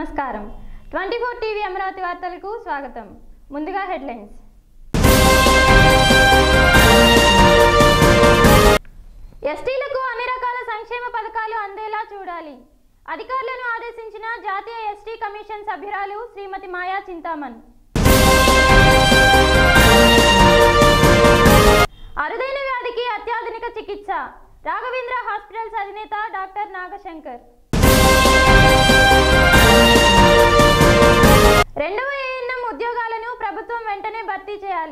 నమస్కారం 24 టీవీ అమరావతి వార్తలకు స్వాగతం. ముందుగా హెడ్లైన్స్. ఎస్టీలకు అన్ని రకాల సంక్షేమ పథకాలు అందేలా చూడాలి. అధికారులను ఆదేశించిన జాతీయ ఎస్టీ కమిషన్ సభ్యురాలు శ్రీమతి మాయా చింతామన్. అరుదైన వ్యాధికి అత్యాధునిక చికిత్స. రాఘవేంద్ర హాస్పిటల్స్ అధినేత డాక్టర్ నాగశంకర్. రెండవ ఏఎన్ఎం ఉద్యోగాలను ప్రభుత్వం వెంటనే భర్తీ చేయాలి.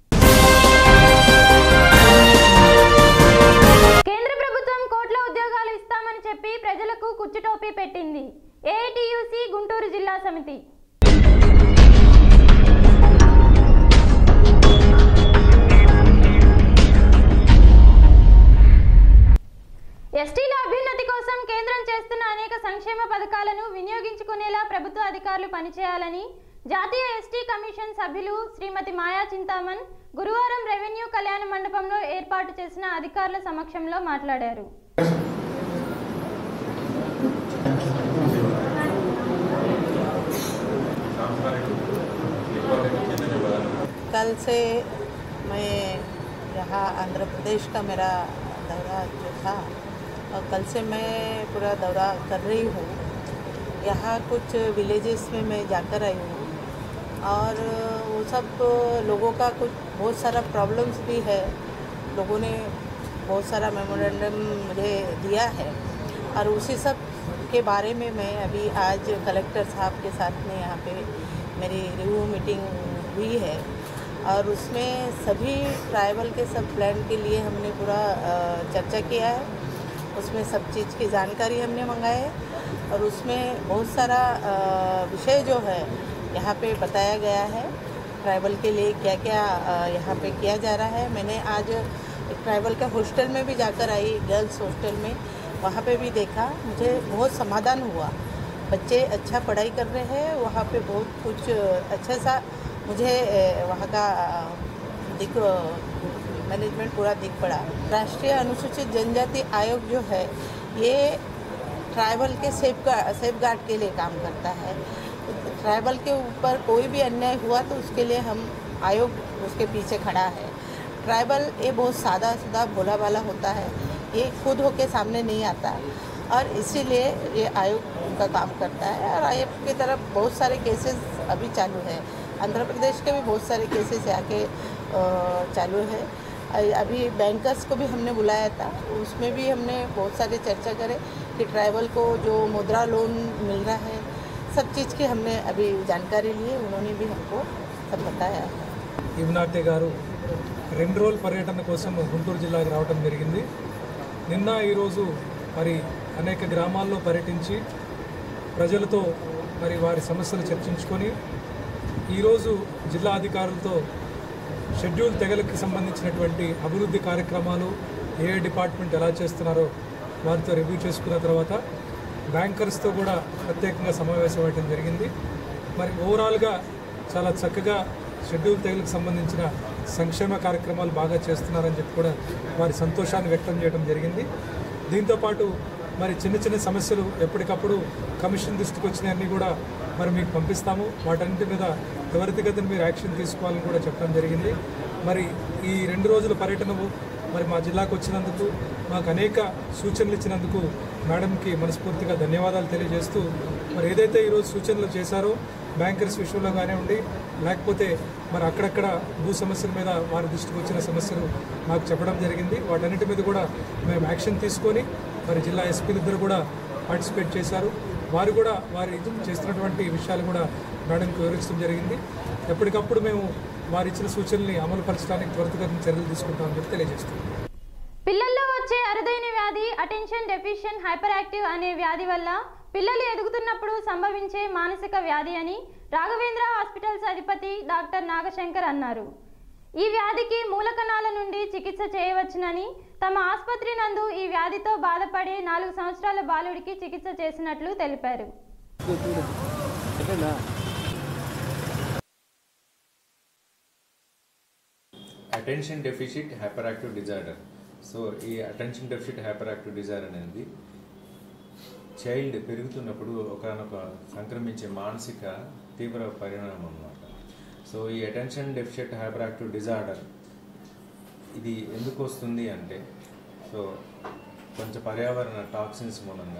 కేంద్ర ప్రభుత్వం కోట్ల ఉద్యోగాలు ఇస్తామని చెప్పి ప్రజలకు కుచ్చుటోపీ పెట్టింది. ఏఐటియుసి గుంటూరు జిల్లా సమితి. ఎస్టీల అభ్యున్నతి కోసం కేంద్రం చేస్తున్న అనేక సంక్షేమ పథకాలను వినియోగించుకునేలా ప్రభుత్వ అధికారులు పనిచేయాలని జాతీయ ఎస్టీ కమిషన్ సభ్యులు శ్రీమతి మాయా చింతామన్ గురువారం రెవెన్యూ కళ్యాణ మండపంలో ఏర్పాటు చేసిన అధికారుల సమక్షంలో మాట్లాడారు. कल से मैं यहाँ आंध्र प्रदेश का मेरा दौरा जो था और कल से मैं पूरा दौरा कर रही हूँ. यहाँ कुछ विलेजेस में मैं जाकर आई हूँ और वो सब लोगों का कुछ बहुत सारा प्रॉब्लम्स भी है. लोगों ने बहुत सारा मेमोरेंडम मुझे दिया है और उसी सब के बारे में मैं अभी आज कलेक्टर साहब के साथ में यहाँ पे मेरी रिव्यू मीटिंग हुई है और उसमें सभी ट्राइबल के सब प्लान के लिए हमने पूरा चर्चा किया है. उसमें सब चीज़ की जानकारी हमने मंगाई है और उसमें बहुत सारा विषय जो है यहाँ पे बताया गया है. ट्राइबल के लिए क्या क्या यहाँ पे किया जा रहा है. मैंने आज ट्राइबल के हॉस्टल में भी जाकर आई, गर्ल्स हॉस्टल में, वहाँ पे भी देखा. मुझे बहुत समाधान हुआ. बच्चे अच्छा पढ़ाई कर रहे हैं. वहाँ पे बहुत कुछ अच्छा सा मुझे वहाँ का दिख मैनेजमेंट पूरा दिख पड़ा. राष्ट्रीय अनुसूचित जनजाति आयोग जो है ये ट्राइबल के सेफ गार्ड के लिए काम करता है. ट्राइबल के ऊपर कोई भी अन्याय हुआ तो उसके लिए हम आयोग उसके पीछे खड़ा है. ट्राइबल ये बहुत सादा सीधा भोला भाला होता है. ये खुद होके सामने नहीं आता और इसीलिए ये आयोग का काम करता है. और आयोग की तरफ बहुत सारे केसेस अभी चालू है. आंध्र प्रदेश के भी बहुत सारे केसेस आके चालू है. अभी बैंकर्स को भी हमने बुलाया था. उसमें भी हमने बहुत सारे चर्चा करे कि ट्राइबल को जो मुद्रा लोन मिल रहा है सब चीज़ की हमने अभी जानकारी ली है. उन्होंने भी हमको सब बताया है. ఇవ్నాటే గారు 2 రోజుల పర్యటన కోసం గుంటూరు జిల్లాకు రావడం జరిగింది. నిన్న ఈరోజు మరి అనేక గ్రామాల్లో పర్యటించి ప్రజలతో మరి వారి సమస్యలు చర్చించుకొని ఈరోజు జిల్లా అధికారులతో షెడ్యూల్ తెగలకు సంబంధించినటువంటి అభివృద్ధి కార్యక్రమాలు ఏ డిపార్ట్మెంట్ ఎలా చేస్తున్నారో వారితో రివ్యూ చేసుకున్న తర్వాత బ్యాంకర్స్తో కూడా ప్రత్యేకంగా సమావేశం అవ్వడం జరిగింది. మరి ఓవరాల్గా చాలా చక్కగా షెడ్యూల్ తెగలకు సంబంధించిన సంక్షేమ కార్యక్రమాలు బాగా చేస్తున్నారని చెప్పి కూడా వారి సంతోషాన్ని వ్యక్తం చేయడం జరిగింది. దీంతోపాటు మరి చిన్న చిన్న సమస్యలు ఎప్పటికప్పుడు కమిషన్ దృష్టికి వచ్చినవన్నీ కూడా మరి మీకు పంపిస్తాము. వాటన్నిటి మీద త్వరితగతిన మీరు యాక్షన్ తీసుకోవాలని కూడా చెప్పడం జరిగింది. మరి ఈ 2 రోజుల పర్యటనకు మరి మా జిల్లాకు వచ్చినందుకు మాకు అనేక సూచనలు ఇచ్చినందుకు మేడంకి మనస్ఫూర్తిగా ధన్యవాదాలు తెలియజేస్తూ మరి ఏదైతే ఈరోజు సూచనలు చేశారో బ్యాంకర్స్ విషయంలో కానివ్వండి లేకపోతే మరి అక్కడక్కడ భూ సమస్యల మీద వారి దృష్టికి వచ్చిన సమస్యలు మాకు చెప్పడం జరిగింది. వాటన్నిటి మీద కూడా మేము యాక్షన్ తీసుకొని మరి జిల్లా ఎస్పీలిద్దరు కూడా పార్టిసిపేట్ చేశారు. వారు కూడా వారి చేస్తున్నటువంటి విషయాలు కూడా మేడంకి వివరించడం జరిగింది. ఎప్పటికప్పుడు మేము వారు ఇచ్చిన సూచనల్ని అమలు పరచడానికి త్వరితగతిన చర్యలు తీసుకుంటామని చెప్పి తెలియజేస్తున్నాం. పిల్లల్లో వచ్చే అరుదైన వ్యాధి అటెన్షన్ డెఫిషియెంట్ హైపర్ యాక్టివ్ అనే వ్యాధి వల్ల పిల్లలు ఎదుగుతున్నప్పుడు సంభవించే మానసిక వ్యాధి అని రాఘవేంద్ర హాస్పిటల్స్ అధిపతి డాక్టర్ నాగశంకర్ అన్నారు. ఈ వ్యాధికి మూలకణాల నుండి చికిత్స చేయవచ్చునని తమ ఆసుపత్రి నందు ఈ వ్యాధితో బాధపడే 4 సంవత్సరాల బాలుడికి చికిత్స చేసినట్లు తెలిపారు. Attention deficit hyperactive disorder. So ఈ attention deficit hyperactive disorder అనేది చైల్డ్ పెరుగుతున్నప్పుడు ఒకనొక సంక్రమించే మానసిక తీవ్ర పరిణామం అన్నమాట. సో ఈ attention deficit hyperactive disorder ఇది ఎందుకు వస్తుంది అంటే, సో కొంచెం పర్యావరణ టాక్సిన్స్ మూలంగా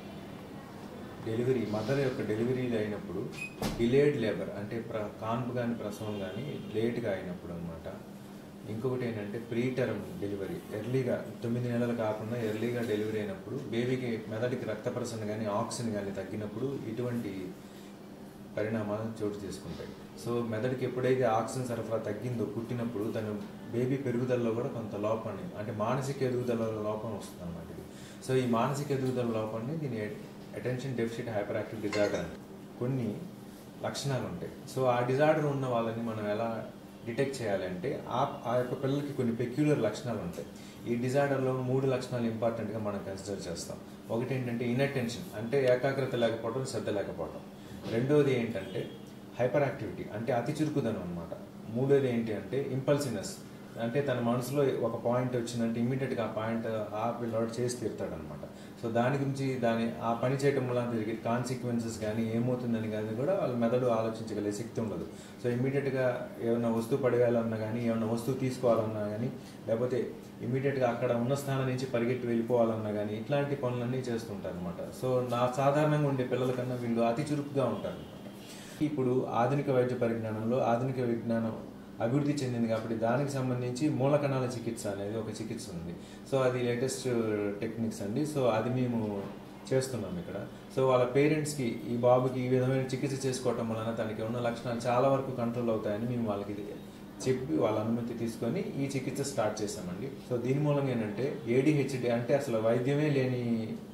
మదర్ యొక్క డెలివరీలు అయినప్పుడు డిలేడ్ లేబర్ అంటే కాన్పు కానీ ప్రసవం కానీ లేట్గా అయినప్పుడు అనమాట. ఇంకొకటి ఏంటంటే ప్రీటర్మ్ డెలివరీ, ఎర్లీగా 9 నెలలు కాకుండా ఎర్లీగా డెలివరీ అయినప్పుడు బేబీకి మెదడుకి రక్త ప్రసరణ కానీ ఆక్సిజన్ కానీ తగ్గినప్పుడు ఇటువంటి పరిణామాలు చోటు చేసుకుంటాయి. సో మెదడుకి ఎప్పుడైతే ఆక్సిజన్ సరఫరా తగ్గిందో పుట్టినప్పుడు తన బేబీ పెరుగుదలలో కూడా కొంత లోపాన్ని అంటే మానసిక ఎదుగుదల లోపం వస్తుంది అన్నమాట. సో ఈ మానసిక ఎదుగుదల లోపాన్ని దీని attention deficit hyperactive disorder అని కొన్ని లక్షణాలు ఉంటాయి. సో ఆ డిజార్డర్ ఉన్న వాళ్ళని మనం ఎలా డిటెక్ట్ చేయాలంటే ఆ యొక్క పిల్లలకి కొన్ని పెక్యులర్ లక్షణాలు ఉంటాయి. ఈ డిజార్డర్లో 3 లక్షణాలు ఇంపార్టెంట్గా మనం కన్సిడర్ చేస్తాం. ఒకటి ఏంటంటే ఇన్అటెన్షన్ అంటే ఏకాగ్రత లేకపోవడం, శ్రద్ధ లేకపోవడం. రెండోది ఏంటంటే హైపర్ యాక్టివిటీ అంటే అతి చురుకుదనం అనమాట. మూడోది ఏంటి అంటే ఇంపల్సినెస్ అంటే తన మనసులో ఒక పాయింట్ వచ్చిందంటే ఇమ్మీడియట్గా ఆ పాయింట్ ఆ పిల్లవాడు చేసి తీరుతాడనమాట. సో దాని గురించి ఆ పని చేయడం వల్ల జరిగే కాన్సిక్వెన్సెస్ కానీ ఏమవుతుందని కానీ కూడా వాళ్ళ మెదడు ఆలోచించగలిగే శక్తి ఉండదు. సో ఇమ్మీడియట్గా ఏమైనా వస్తువు పడేయాలన్నా కానీ, ఏమైనా వస్తువు తీసుకోవాలన్నా కానీ, లేకపోతే ఇమ్మీడియట్గా అక్కడ ఉన్న స్థానం నుంచి పరిగెట్టి వెళ్ళిపోవాలన్నా కానీ ఇట్లాంటి పనులన్నీ చేస్తుంటారు అనమాట. సో సాధారణంగా ఉండే పిల్లల కన్నా వీళ్ళు అతి చురుకుగా ఉంటారు అనమాట. ఇప్పుడు ఆధునిక వైద్య పరిజ్ఞానంలో ఆధునిక విజ్ఞానం అభివృద్ధి చెందింది కాబట్టి దానికి సంబంధించి మూల కణాల చికిత్స అనేది ఒక చికిత్స ఉంది. సో అది లేటెస్ట్ టెక్నిక్స్ అండి. సో అది మేము చేస్తున్నాం ఇక్కడ. సో వాళ్ళ పేరెంట్స్కి ఈ బాబుకి ఈ విధమైన చికిత్స చేసుకోవటం వలన తనకి ఉన్న లక్షణాలు చాలా వరకు కంట్రోల్ అవుతాయని మేము వాళ్ళకి చెప్పి వాళ్ళ అనుమతి తీసుకొని ఈ చికిత్స స్టార్ట్ చేసామండి. సో దీని మూలంగా ఏంటంటే ADHD అంటే అసలు వైద్యమే లేని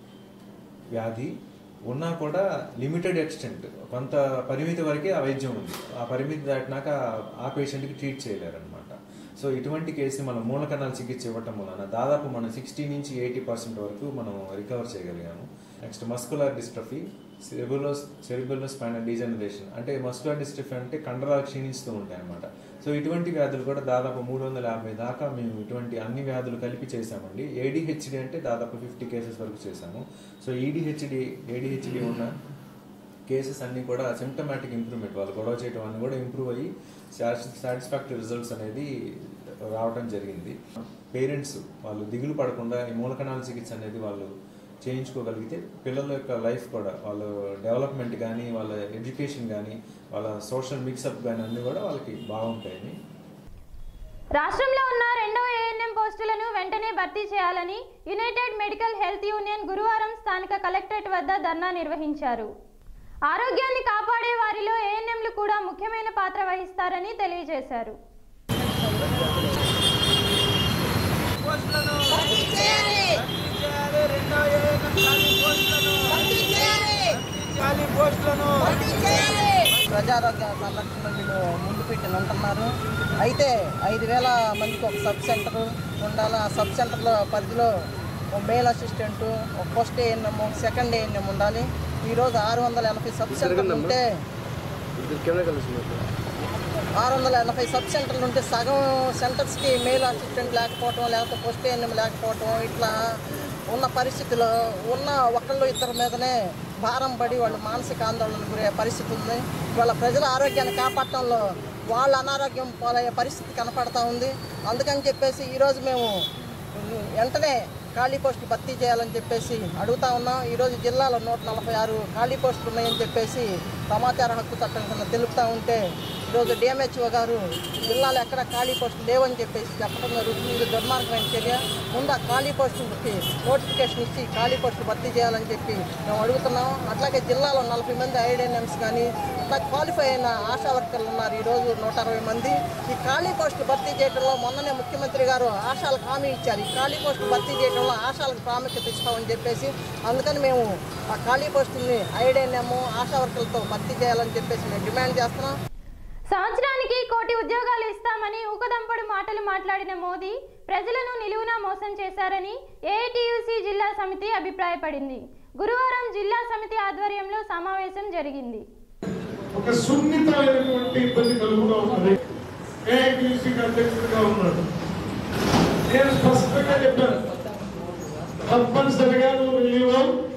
వ్యాధి ఉన్నా కూడా లిమిటెడ్ ఎక్స్టెంట్ కొంత పరిమితి వరకే ఆ వైద్యం ఉంది. ఆ పరిమితి దాటినాక ఆ పేషెంట్కి ట్రీట్ చేయలేరనమాట. సో ఇటువంటి కేసు మనం మూల కణాల చికిత్స ఇవ్వటం వలన దాదాపు మనం 60 నుంచి 80% వరకు మనం రికవర్ చేయగలిగాము. నెక్స్ట్ మస్కులర్ డిస్ట్రఫీ, సెరిబ్రలో స్పైనల్ డీజనరేషన్ అంటే మస్కులర్ డిస్ట్రఫీ అంటే కండరాలు క్షీణిస్తూ ఉంటాయి అన్నమాట. సో ఇటువంటి వ్యాధులు కూడా దాదాపు 350 దాకా మేము ఇటువంటి అన్ని వ్యాధులు కలిపి చేసామండి. ADHD అంటే దాదాపు 50 కేసెస్ వరకు చేసాము. సో ADHD ఉన్న కేసెస్ అన్నీ కూడా సిమ్టమాటిక్ ఇంప్రూవ్మెంట్, వాళ్ళు గొడవ చేయడం అన్నీ కూడా ఇంప్రూవ్ అయ్యి సాటిస్ఫాక్టరీ రిజల్ట్స్ అనేది రావడం జరిగింది. పేరెంట్స్ వాళ్ళు దిగులు పడకుండా ఈ మూలకణాల చికిత్స అనేది వాళ్ళు చేయించుకోగలిగితే పిల్లల యొక్క లైఫ్ కూడా వాళ్ళ డెవలప్మెంట్ కానీ, వాళ్ళ ఎడ్యుకేషన్ కానీ, వాళ్ళ సోషల్ మిక్సప్ కానీ అన్నీ కూడా వాళ్ళకి బాగుంటాయని. రాష్ట్రంలో ఉన్న 2వ ANM పోస్టులను వెంటనే భర్తీ చేయాలని యునైటెడ్ మెడికల్ హెల్త్ యూనియన్ గురువారం స్థానిక కలెక్టరేట్ వద్ద ధర్నా నిర్వహించారు. ఆరోగ్యాన్ని కాపాడే వారిలో ANMలు కూడా ముఖ్యమైన పాత్ర వహిస్తారని తెలియజేశారు. ప్రజారోగ్య సంరక్షణ వీళ్ళు ముందు పెట్టి ఉంటున్నారు. అయితే 5000 మందికి ఒక సబ్ సెంటర్ ఉండాలి. ఆ సబ్ సెంటర్లో పరిధిలో ఒక మేల్ అసిస్టెంటు, ఒక ఫస్ట్ ANM, సెకండ్ ANM ఉండాలి. ఈరోజు 680 సబ్ సెంటర్లు ఉంటే 680 సబ్ సెంటర్లు ఉంటే సగం సెంటర్స్కి మేల్ అసిస్టెంట్ లేకపోవటం, లేకపోతే ఫస్ట్ ANM లేకపోవటం, ఇట్లా ఉన్న పరిస్థితిలో ఉన్న ఒకళ్ళు ఇద్దరి మీదనే భారం పడి వాళ్ళు మానసిక ఆందోళన గురయ్యే పరిస్థితి ఉంది. వాళ్ళ ప్రజల ఆరోగ్యాన్ని కాపాడటంలో వాళ్ళ అనారోగ్యం పాలయ్యే పరిస్థితి కనపడతా ఉంది. అందుకని చెప్పేసి ఈరోజు మేము వెంటనే ఖాళీ పోస్టులు భర్తీ చేయాలని చెప్పేసి అడుగుతా ఉన్నాం. ఈరోజు జిల్లాలో 146 ఖాళీ పోస్టులు ఉన్నాయని చెప్పేసి సమాచార హక్కు చట్టం కింద తెలుపుతూ ఉంటే ఈరోజు DMHO గారు జిల్లాలో ఎక్కడ ఖాళీ పోస్టులు లేవని చెప్పేసి చెప్పడం జరుగుతుంది. ఇది దుర్మార్గమైన చర్య. ముందు ఆ ఖాళీ పోస్టులకి నోటిఫికేషన్ ఇచ్చి ఖాళీ పోస్టులు భర్తీ చేయాలని చెప్పి మేము అడుగుతున్నాం. అట్లాగే జిల్లాలో 40 మంది IDNMs కానీ అట్లా క్వాలిఫై అయిన ఆశా వర్కర్లు ఉన్నారు. ఈరోజు 160 మంది. ఈ ఖాళీ పోస్టులు భర్తీ చేయడంలో మొన్ననే ముఖ్యమంత్రి గారు ఆశాలకు హామీ ఇచ్చారు. ఈ ఖాళీ పోస్టులు భర్తీ చేయడంలో ఆశాలకు ప్రాముఖ్యత ఇస్తామని చెప్పేసి అందుకని మేము ఆ ఖాళీ పోస్టుల్ని IDNM ఆశా వర్కర్లతో భర్తీ చేయాలని చెప్పేసి మేము డిమాండ్ చేస్తున్నాం. సంవత్సరానికి 1 కోటి ఉద్యోగాలు ఇస్తామని ఊకదంపడు మాటలు మాట్లాడిన మోదీ ప్రజలను నిలువునా మోసం చేశారని AITUC జిల్లా సమితి అభిప్రాయపడింది. గురువారం జిల్లా సమితి ఆధ్వర్యంలో సమావేశం జరిగింది. ఒక సున్నితమైనటువంటి ఇబ్బంది కలుగుతూ ఉన్నది. AITUC అధ్యక్షుడిగా ఉన్నాడు. నేను స్పష్టంగా చెప్పాను, తప్పనిసరిగా నువ్వు రిలీవ్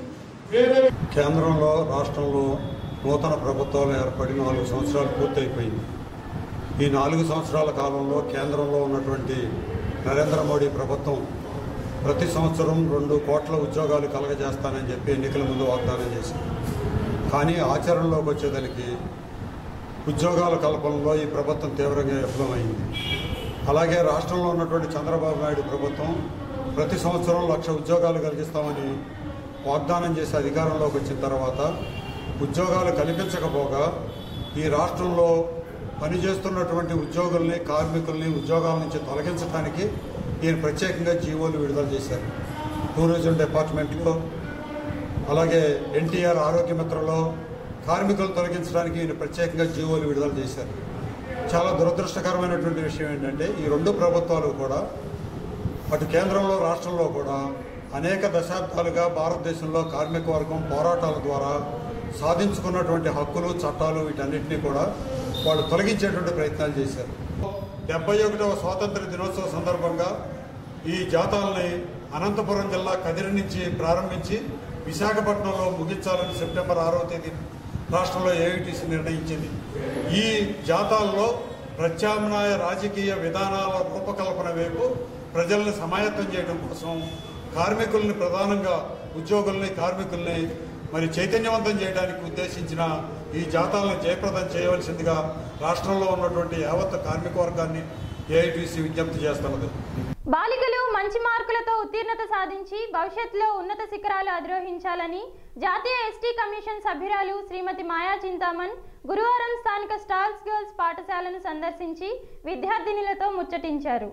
కేంద్రంలో రాష్ట్రంలో నూతన ప్రభుత్వాలు ఏర్పడి 4 సంవత్సరాలు పూర్తయిపోయింది. ఈ 4 సంవత్సరాల కాలంలో కేంద్రంలో ఉన్నటువంటి నరేంద్ర మోడీ ప్రభుత్వం ప్రతి సంవత్సరం 2 కోట్ల ఉద్యోగాలు కలగజేస్తానని చెప్పి ఎన్నికల ముందు వాగ్దానం చేసింది. కానీ ఆచరణలోకి వచ్చేదానికి ఉద్యోగాల కల్పనలో ఈ ప్రభుత్వం తీవ్రంగా విఫలమైంది. అలాగే రాష్ట్రంలో ఉన్నటువంటి చంద్రబాబు నాయుడు ప్రభుత్వం ప్రతి సంవత్సరం 1,00,000 ఉద్యోగాలు కలిగిస్తామని వాగ్దానం చేసి అధికారంలోకి వచ్చిన తర్వాత ఉద్యోగాలు కల్పించకపోగా ఈ రాష్ట్రంలో పనిచేస్తున్నటువంటి ఉద్యోగుల్ని కార్మికుల్ని ఉద్యోగాల నుంచి తొలగించడానికి ఈయన ప్రత్యేకంగా జీవోలు విడుదల చేశారు. టూరిజం డిపార్ట్మెంట్లో అలాగే ఎన్టీఆర్ ఆరోగ్య మిత్రలో కార్మికులు తొలగించడానికి ఈయన ప్రత్యేకంగా జీవోలు విడుదల చేశారు. చాలా దురదృష్టకరమైనటువంటి విషయం ఏంటంటే ఈ 2 ప్రభుత్వాలు కూడా అటు కేంద్రంలో రాష్ట్రంలో కూడా అనేక దశాబ్దాలుగా భారతదేశంలో కార్మిక వర్గం పోరాటాల ద్వారా సాధించుకున్నటువంటి హక్కులు చట్టాలు వీటన్నిటినీ కూడా వాళ్ళు తొలగించేటువంటి ప్రయత్నాలు చేశారు. 71వ స్వాతంత్ర దినోత్సవ సందర్భంగా ఈ జాతాలని అనంతపురం జిల్లా కదిరి నుంచి ప్రారంభించి విశాఖపట్నంలో ముగించాలని సెప్టెంబర్ 6వ తేదీ రాష్ట్రంలో ఏఐటీసీ నిర్ణయించింది. ఈ జాతాల్లో ప్రత్యామ్నాయ రాజకీయ విధానాల రూపకల్పన వైపు ప్రజల్ని సమాయత్తం చేయడం కోసం కార్మికుల్ని ప్రధానంగా ఉద్యోగుల్ని కార్మికుల్ని మరి చైతన్యవంతం చేయడానికి ఉద్దేశించిన ఈ జాతాలను జయప్రదం చేయవలసిందిగా రాష్ట్రంలో ఉన్నటువంటి యావత్ కార్మిక వర్గాన్ని ఏఐటీసీ విజ్ఞప్తి చేస్తున్నది. బాలికలు మంచి మార్కులతో ఉత్తీర్ణత సాధించి భవిష్యత్తులో ఉన్నత శిఖరాలు అధిరోహించాలని జాతీయ ఎస్టీ కమిషన్ సభ్యురాలు శ్రీమతి మాయా చింతామన్ గురువారం స్థానిక స్టార్స్ గర్ల్స్ పాఠశాలను సందర్శించి విద్యార్థినులతో ముచ్చటించారు.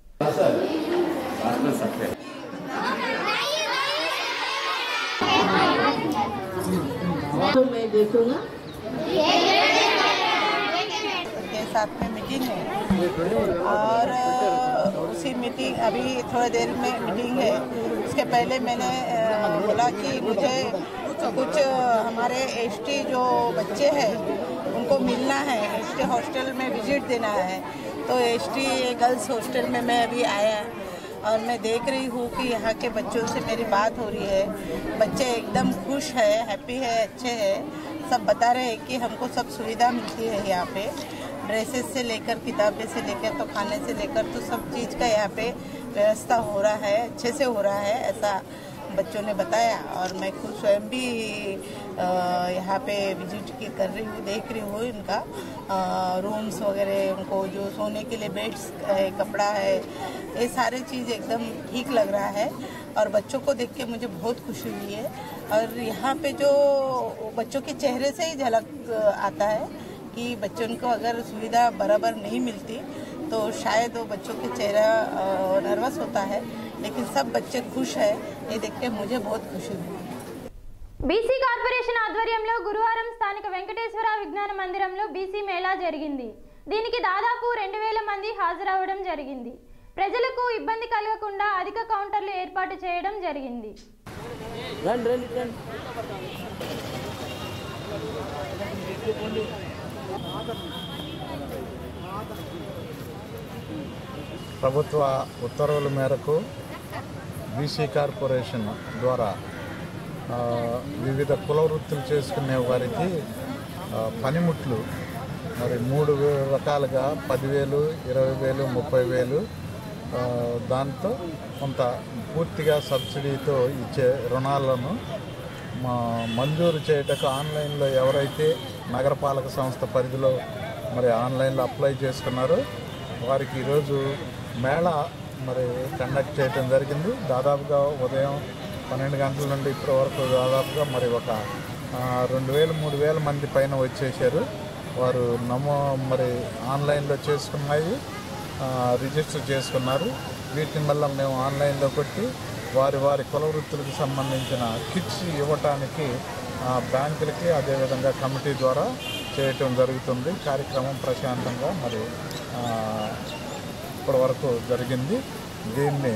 के साथ में मीटिंग है और उसी मीटिंग अभी थोड़ी देर में मीटिंग है. उसके पहले मैंने बोला कि मुझे कुछ हमारे एसटी जो बच्चे हैं उनको मिलना है, एसटी हॉस्टल में विजिट देना है. तो एसटी गर्ल्स हॉस्टल में मैं अभी आया और मैं देख रही हूँ कि यहाँ के बच्चों से मेरी बात हो रही है. बच्चे एकदम खुश है, हैप्पी है, अच्छे हैं. सब बता रहे हैं कि हमको सब सुविधा मिलती है यहाँ पे, ड्रेसेस से लेकर किताबें से लेकर तो खाने से लेकर तो सब चीज़ का यहाँ पे व्यवस्था हो रहा है, अच्छे से हो रहा है, ऐसा बच्चों ने बताया. और मैं खुद स्वयं भी यहाँ पे विजिट कर रही हूँ, देख रही हूँ इनका रूम्स वगैरह, उनको जो सोने के लिए बेड्स है, कपड़ा है, ये सारे चीज़ एकदम ठीक लग रहा है. और बच्चों को देख के मुझे बहुत खुशी हुई है. और यहाँ पे जो बच्चों के चेहरे से ही झलक आता है कि बच्चों को अगर सुविधा बराबर नहीं मिलती तो शायद वो बच्चों के चेहरा नर्वस होता है, लेकिन सब बच्चे खुश है. ये देख के मुझे बहुत खुशी हुई. బీసీ కార్పొరేషన్ ఆధ్వర్యంలో గురువారం స్థానిక వెంకటేశ్వర విజ్ఞాన మందిరంలో బీసీ మేళా జరిగింది. దీనికి దాదాపు 2000 మంది హాజరవడం జరిగింది. ప్రజలకు ఇబ్బంది కలగకుండా అధిక కౌంటర్లు ఏర్పాటు చేయడం జరిగింది. ప్రభుత్వ ఉత్తర్వుల మేరకు బీసీ కార్పొరేషన్ ద్వారా వివిధ కుల వృత్తులు చేసుకునే వారికి పనిముట్లు మరి 3 రకాలుగా 10,000, 20,000, 30,000 దాంతో కొంత పూర్తిగా సబ్సిడీతో ఇచ్చే రుణాలను మంజూరు చేయటకు ఆన్లైన్లో ఎవరైతే నగరపాలక సంస్థ పరిధిలో మరి ఆన్లైన్లో అప్లై చేసుకున్నారో వారికి ఈరోజు మేళా మరి కండక్ట్ చేయడం జరిగింది. దాదాపుగా ఉదయం 12 గంటల నుండి ఇప్పటి వరకు దాదాపుగా మరి ఒక 2,000-3,000 మంది పైన వచ్చేసారు. వారు మరి ఆన్లైన్లో చేసుకున్నాయి, రిజిస్టర్ చేసుకున్నారు. వీటిని వల్ల మేము ఆన్లైన్లో కొట్టి వారి కుల వృత్తులకు సంబంధించిన కిట్స్ ఇవ్వటానికి బ్యాంకులకి అదేవిధంగా కమిటీ ద్వారా చేయటం జరుగుతుంది. కార్యక్రమం ప్రశాంతంగా మరి ఇప్పటి వరకు జరిగింది. దీన్ని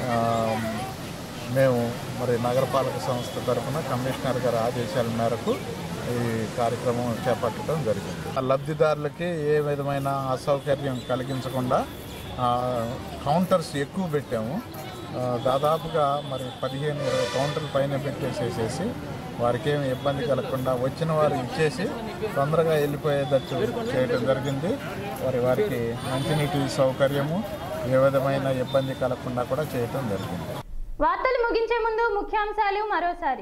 మేము మరి నగరపాలక సంస్థ తరఫున కమిషనర్ గారి ఆదేశాల మేరకు ఈ కార్యక్రమం చేపట్టడం జరిగింది. లబ్ధిదారులకి ఏ విధమైన అసౌకర్యం కలిగించకుండా కౌంటర్స్ ఎక్కువ పెట్టాము. దాదాపుగా మరి 15-20 కౌంటర్ల పైన పెట్టేసేసి వారికి ఏమి ఇబ్బంది కలగకుండా వచ్చిన వారు ఇచ్చేసి తొందరగా వెళ్ళిపోయేటట్టు చేయడం జరిగింది. వారికి మంచినీటి సౌకర్యము ఏ విధమైన ఇబ్బంది కలగకుండా కూడా చేయడం జరిగింది. వార్తలు ముగించే ముందు ముఖ్యాంశాలు మరోసారి.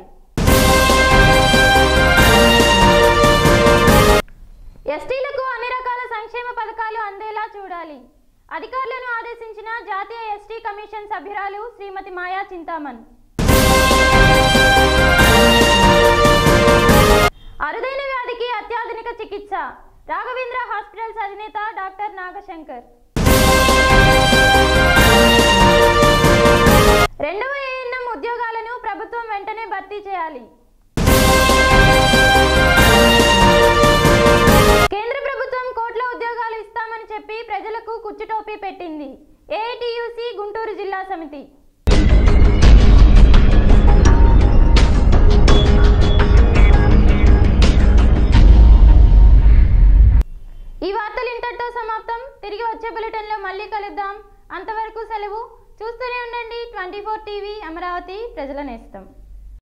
ఎస్టీలకు అన్ని రకాల సంక్షేమ పథకాలు అందేలా చూడాలి. అధికారులను ఆదేశించిన జాతీయ ఎస్టీ కమిషన్ సభ్యురాలు శ్రీమతి మాయా చింతామన్. అరుదైన వ్యాధికి అత్యాధునిక చికిత్స రాఘవేంద్ర హాస్పిటల్స్ అధినేత డాక్టర్ నాగశంకర్. రెండవ ఏఎన్ఎం ఉద్యోగాలను ప్రభుత్వం వెంటనే భర్తీ చేయాలి. కేంద్ర ప్రభుత్వం కోట్ల ఉద్యోగాలు ఇస్తామని చెప్పి ప్రజలకు కుచ్చుటోపీ పెట్టింది. ఏఐటియుసి గుంటూరు జిల్లా సమితి. ఈ వార్తలు ఇంతటితో సమాప్తం. తిరిగి వచ్చే బులెటిన్లో మళ్ళీ కలుద్దాం. అంతవరకు సెలవు. చూస్తూనే ఉండండి 24 టీవీ, అమరావతి ప్రజల నేస్తం.